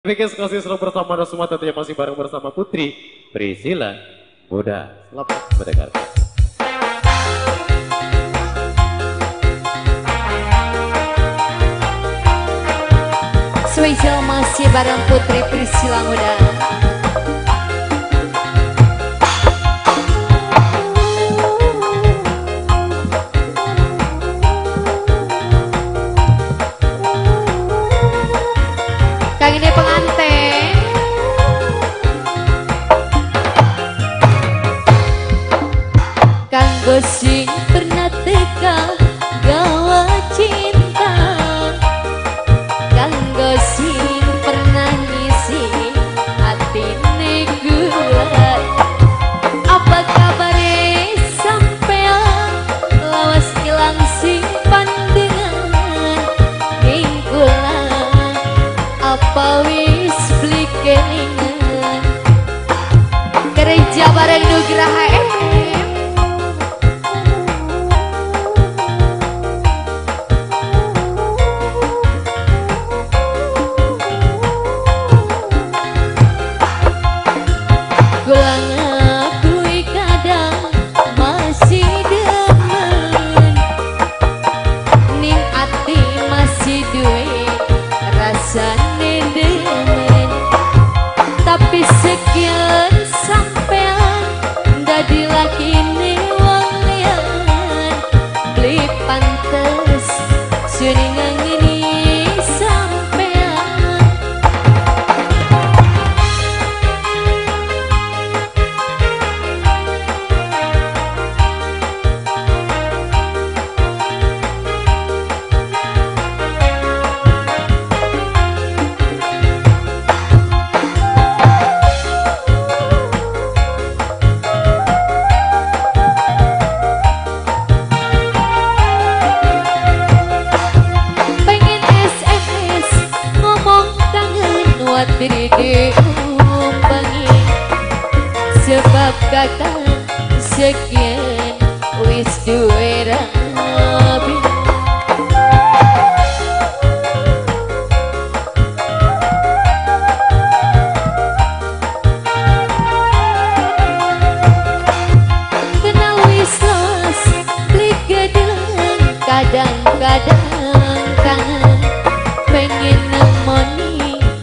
Bikin kasih selalu bersama Anda semua, tentunya masih bareng bersama Putri Priscilla Muda. Selamat mendengarkan. Spesial masih bareng Putri Priscilla Muda. Kang ini pengantin kanggo sing pernah teka gawa cinta, kanggo sing pernah ngisi atine gula. Apa kabare sampean lawas ilang sing pandangan ning kula? Apa wis beli kelingan kerja bareng Nugraha FM. Gula ngakui kadang masih demen, ning ati masih duwe rasane demen. Tapi sekian sampean dadi lakine wong liyan, beli pantes suni ngangeni sampean. Diri diumbangi sebab kakak sekian wis duwe rabi. Kenal wis los klik gedeng, kadang-kadang kangen pengen nemoni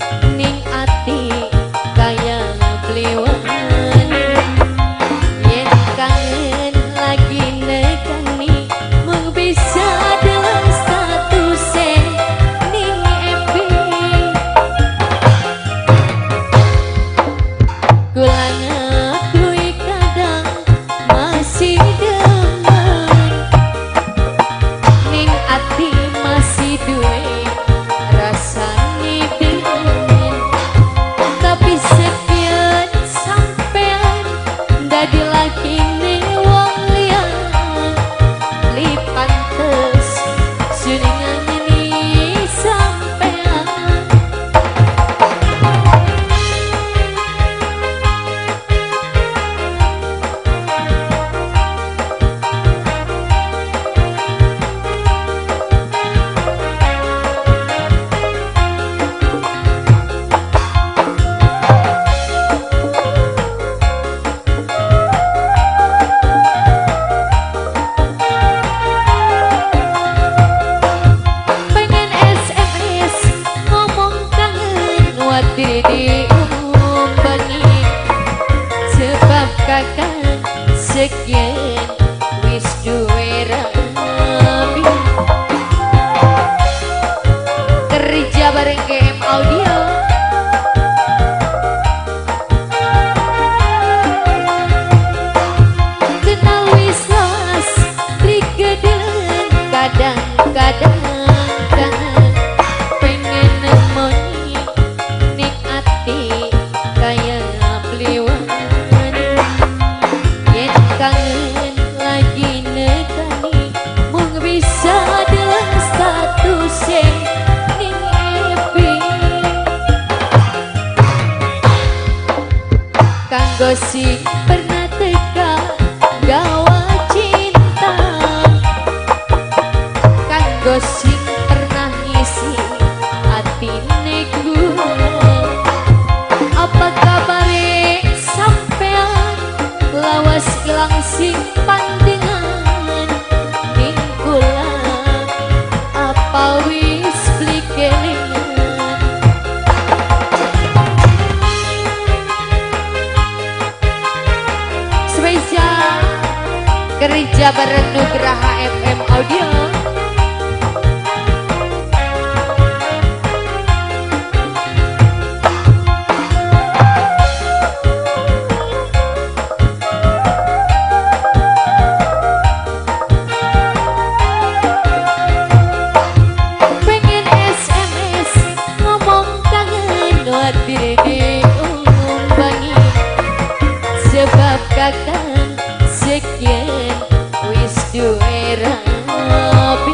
diumbangi sebab kakak sekian wis duwe rabi. Kerja bareng GM Audio. Kenal wis los klik gedeng, kadang-kadang kangen pengen nemoni ning ati kaya beliwan. Yen kangen lagi nekani mung bisa dalam statusnya ning FB. Kanggo sing pernah teka gawa cinta, kanggo sing pernah ngisi atine gula. Gereja Bareng Nugraha FM Audio. Pengen SMS ngomong kangen watir diumbangi, sebab kakak sekian wis duwe rapi.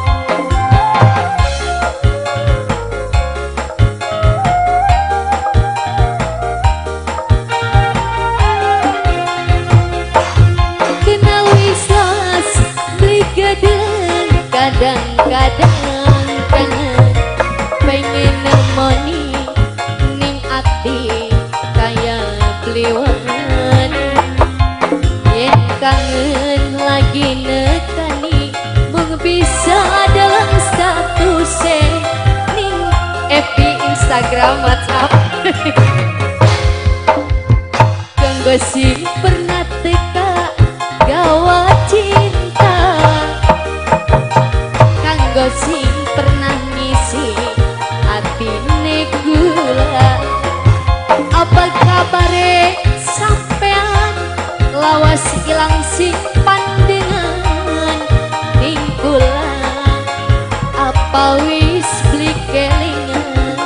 Kenal wis las beli gadang, kadang-kadang kangen pengen nemoni ning ati kaya beliwan. Yen kangen lagi nekani mung bisa dalam status ning FB Instagram WhatsApp. Kanggo sing pernah teka gawa cinta, kanggo sing pernah ngisi atine gula. Apa kabare sampean lawas ilang simpan dengan ning kula, apa wis beli kelingan?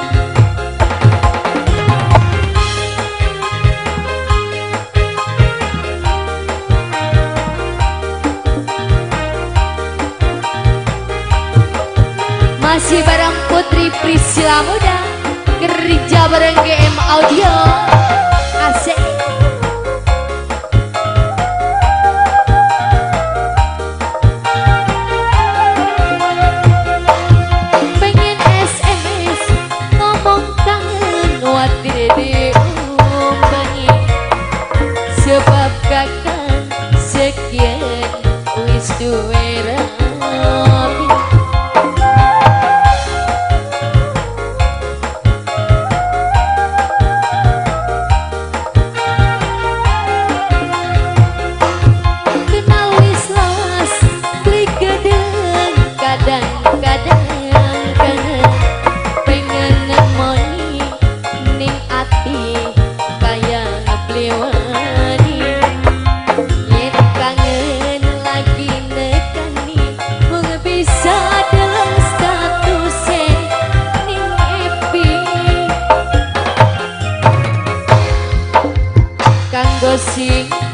Masih bareng Putri Priscilla Muda, Gereja Bareng GM Audio. Asik. Pengen SMS ngomong kangen watir diumbangi, sebab kakak sekian wis duwe rapi. Kadang-kadang kangen pengen nemoni ning ati kaya blewani. Yen kangen lagi nekani mung bisa dalam status ning FB. Kanggo sing